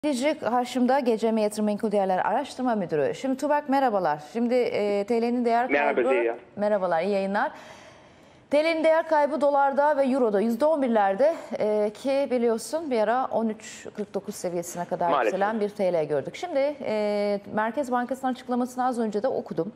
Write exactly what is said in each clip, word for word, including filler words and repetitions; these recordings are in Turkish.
Dicrik Haşim'da Gece Mi Yatırım Menkul Değerler Araştırma Müdürü. Şimdi Tuğberk merhabalar. Şimdi e, T L'nin değer kaybı... Merhaba Zeliha. Merhabalar, iyi yayınlar. T L'nin değer kaybı dolarda ve euroda yüzde on birlerde e, ki biliyorsun bir ara on üç kırk dokuz seviyesine kadar Maalesef. yükselen bir T L gördük. Şimdi e, Merkez Bankası'nın açıklamasını az önce de okudum.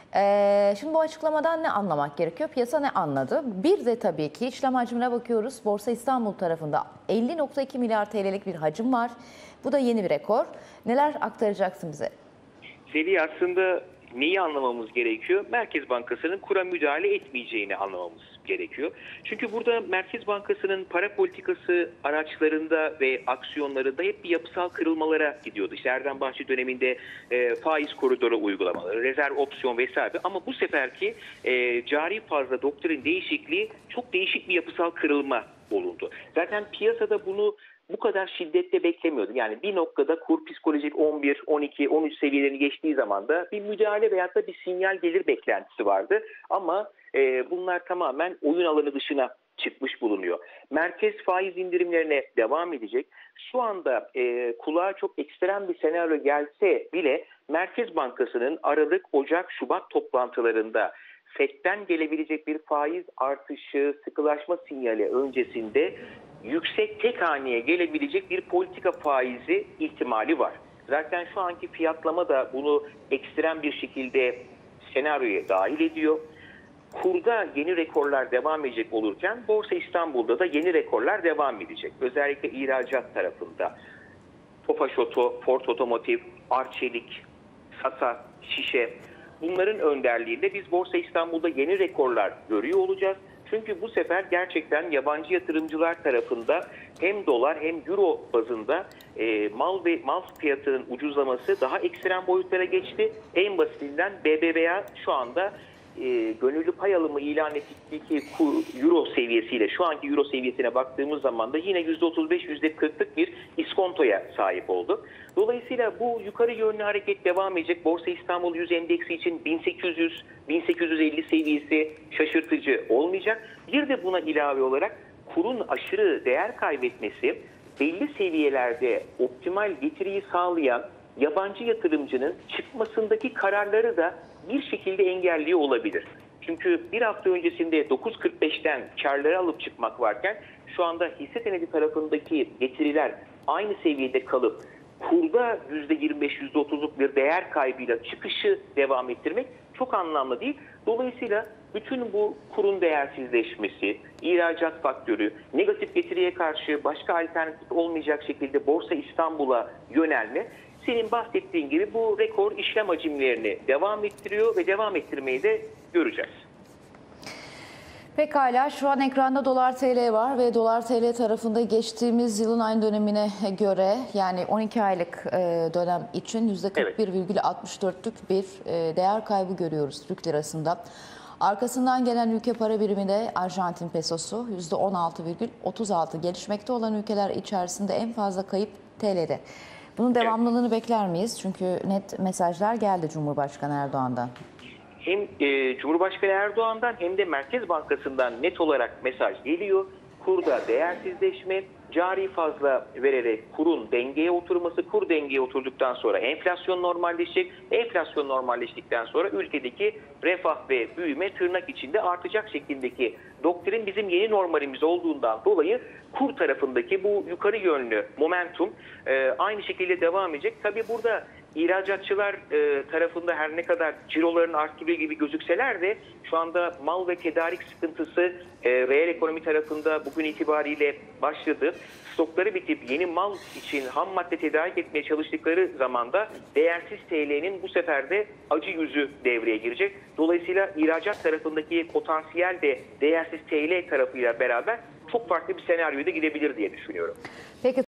Ee, şimdi bu açıklamadan ne anlamak gerekiyor? Piyasa ne anladı? Bir de tabii ki işlem hacmine bakıyoruz. Borsa İstanbul tarafında elli nokta iki milyar T L'lik bir hacim var. Bu da yeni bir rekor. Neler aktaracaksın bize? Zeliha, aslında neyi anlamamız gerekiyor? Merkez Bankası'nın kura müdahale etmeyeceğini anlamamız gerekiyor. Çünkü burada Merkez Bankası'nın para politikası araçlarında ve aksiyonlarında hep bir yapısal kırılmalara gidiyordu. İşte Erdem Bahçeli döneminde e, faiz koridoru uygulamaları, rezerv opsiyon vesaire. Ama bu seferki e, cari fazla doktrin değişikliği çok değişik bir yapısal kırılma olundu. Zaten piyasada bunu bu kadar şiddetle beklemiyordum. Yani bir noktada kur psikolojik on bir, on iki, on üç seviyelerini geçtiği zaman da bir müdahale veyahut da bir sinyal gelir beklentisi vardı. Ama e, bunlar tamamen oyun alanı dışına çıkmış bulunuyor. Merkez faiz indirimlerine devam edecek. Şu anda e, kulağa çok ekstrem bir senaryo gelse bile Merkez Bankası'nın Aralık, Ocak, Şubat toplantılarında Fed'den gelebilecek bir faiz artışı, sıkılaşma sinyali öncesinde yüksek tek haneye gelebilecek bir politika faizi ihtimali var. Zaten şu anki fiyatlama da bunu ekstrem bir şekilde senaryoya dahil ediyor. Kurda yeni rekorlar devam edecek olurken Borsa İstanbul'da da yeni rekorlar devam edecek. Özellikle ihracat tarafında. Tofaş Oto, Ford Otomotiv, Arçelik, Sasa, Şişe, bunların önderliğinde biz Borsa İstanbul'da yeni rekorlar görüyor olacağız. Çünkü bu sefer gerçekten yabancı yatırımcılar tarafında hem dolar hem euro bazında e, mal ve mal fiyatının ucuzlaması daha ekstrem boyutlara geçti. En basitinden B B V A şu anda e, gönüllü pay alımı ilan ettiği euro seviyesiyle şu anki euro seviyesine baktığımız zaman da yine yüzde otuz beş yüzde kırklık bir iskontoya sahip oldu. Dolayısıyla bu yukarı yönlü hareket devam edecek. Borsa İstanbul yüz endeksi için bin sekiz yüz bin sekiz yüz elli seviyesi şaşırtıcı olmayacak. Bir de buna ilave olarak kurun aşırı değer kaybetmesi belli seviyelerde optimal getiriyi sağlayan yabancı yatırımcının çıkmasındaki kararları da bir şekilde engelliyor olabilir. Çünkü bir hafta öncesinde dokuz kırk beşten karları alıp çıkmak varken şu anda hisse senedi tarafındaki getiriler aynı seviyede kalıp kurda yüzde yirmi beş yüzde otuzluk bir değer kaybıyla çıkışı devam ettirmek çok anlamlı değil. Dolayısıyla bütün bu kurun değersizleşmesi, ihracat faktörü, negatif getiriye karşı başka alternatif olmayacak şekilde Borsa İstanbul'a yönelme, senin bahsettiğin gibi bu rekor işlem hacimlerini devam ettiriyor ve devam ettirmeyi de göreceğiz. Pekala, şu an ekranda dolar T L var ve dolar T L tarafında geçtiğimiz yılın aynı dönemine göre yani on iki aylık dönem için yüzde kırk bir virgül altmış dörtlük bir değer kaybı görüyoruz Türk lirasında. Arkasından gelen ülke para birimi de Arjantin pesosu yüzde on altı virgül otuz altı. Gelişmekte olan ülkeler içerisinde en fazla kayıp T L'de. Bunun devamlılığını evet. bekler miyiz? Çünkü net mesajlar geldi Cumhurbaşkanı Erdoğan'dan. Hem e, Cumhurbaşkanı Erdoğan'dan hem de Merkez Bankası'ndan net olarak mesaj geliyor. Kurda değersizleşme, cari fazla vererek kurun dengeye oturması, kur dengeye oturduktan sonra enflasyon normalleşecek. Enflasyon normalleştikten sonra ülkedeki refah ve büyüme tırnak içinde artacak şeklindeki doktrin bizim yeni normalimiz olduğundan dolayı kur tarafındaki bu yukarı yönlü momentum e, aynı şekilde devam edecek. Tabii burada İhracatçılar e, tarafında her ne kadar cirolarını arttırıyor gibi gözükseler de şu anda mal ve tedarik sıkıntısı e, reel ekonomi tarafında bugün itibariyle başladı. Stokları bitip yeni mal için ham madde tedarik etmeye çalıştıkları zamanda değersiz T L'nin bu sefer de acı yüzü devreye girecek. Dolayısıyla ihracat tarafındaki potansiyel de değersiz T L tarafıyla beraber çok farklı bir senaryoda gidebilir diye düşünüyorum. Peki.